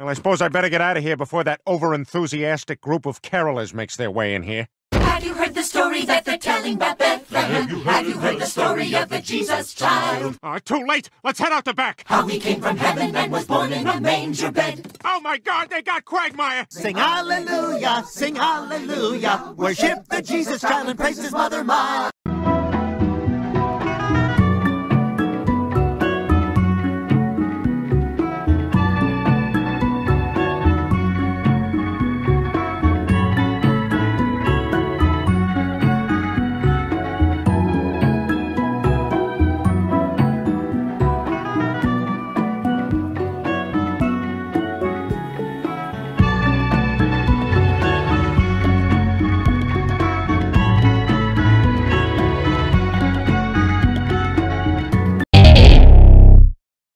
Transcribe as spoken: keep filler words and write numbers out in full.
Well, I suppose I better get out of here before that over-enthusiastic group of carolers makes their way in here. Have you heard the story that they're telling about Bethlehem? Have you heard, Have you heard the story of the Jesus child? Uh, too late! Let's head out the back! How he came from heaven and was born in a manger bed. Oh my God, they got Quagmire! Sing hallelujah, sing hallelujah. Worship the Jesus child and praise his mother, Ma.